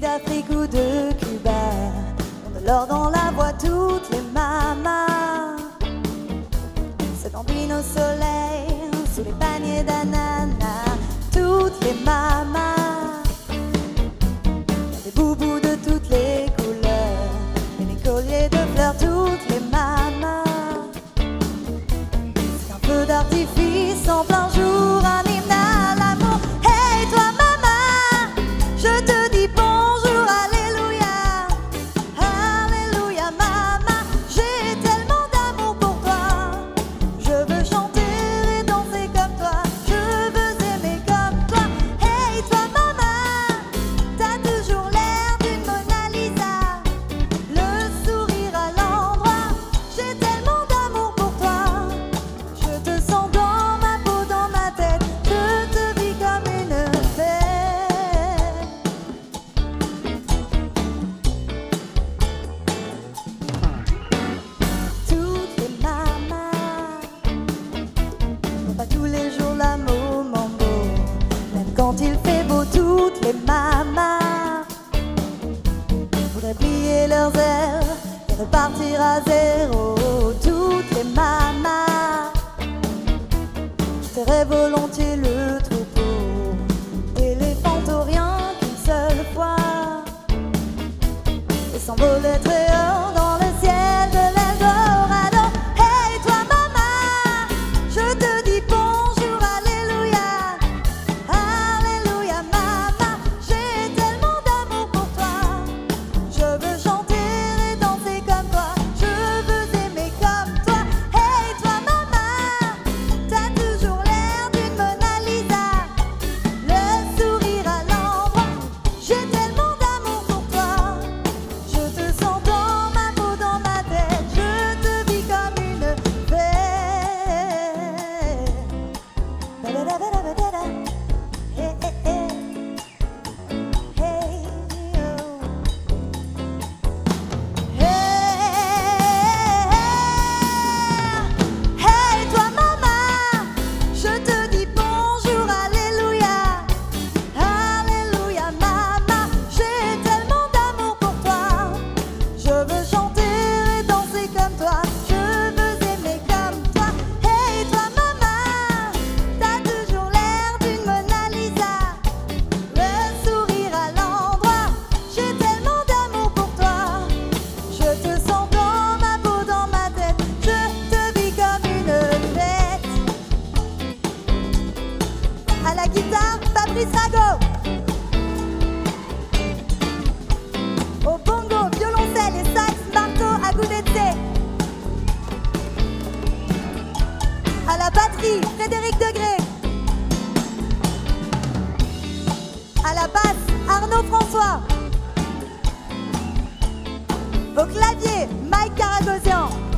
d'Afrique ou de Cuba, on de l'or dans la voix, toutes les mamas se bambinent au soleil, sous les paniers d'ananas, toutes les mamas, des boubous de toutes les couleurs, et des colliers de fleurs, toutes les mamas. C'est un feu d'artifice en plein jour, un hymne à l'amour. Hey toi maman, je te dis bonjour, alléluia, alléluia maman, j'ai tellement d'amour pour toi. Je veux chanter et danser comme toi, je veux aimer comme toi. Hey toi maman, t'as toujours l'air d'une Mona Lisa, le sourire à l'endroit, j'ai tellement d'amour pour toi. Je te sens dans ma peau, dans ma tête, je te vis comme une fête. Toutes les mamas n'ont pas tous les jours l'amour mambo, même quand il fait beau. Toutes les mamas voudraient plier leurs ailes et repartir à zéro. Toutes les mamas feraient volontiers le troupeau d'éléphants rien qu'une seule fois et s'envoler très haut dans le ciel de l'Eldorado. Hey toi maman, je te dis bonjour, alléluia, alléluia maman, j'ai tellement d'amour pour toi. Je veux chanter et danser comme toi, je veux aimer comme toi. Hey toi maman, t'as toujours l'air d'une Mona Lisa, le sourire à l'endroit, j'ai tellement d'amour pour toi. Je te sens dans ma peau, dans ma tête, je te vis comme une fête. Da-da-da-da-da-da-da. Hey, hey, hey. Hey, oh. Hey, toi maman, je te dis bonjour, alléluia, alléluia maman, j'ai tellement d'amour pour toi. Je veux chanter et danser comme toi, je veux aimer comme toi. Hey toi maman, t'as toujours l'air d'une Mona Lisa, le sourire à l'endroit, j'ai tellement d'amour pour toi. Je te sens dans ma peau, dans ma tête, je te vis comme une fête. À la guitare, Fabrice Rago. Au bongo, violoncelle et sax, Marco Agudeze. À la batterie, Frédéric Degré. À la basse, Arnaud François. Au clavier, Mike Karagosian.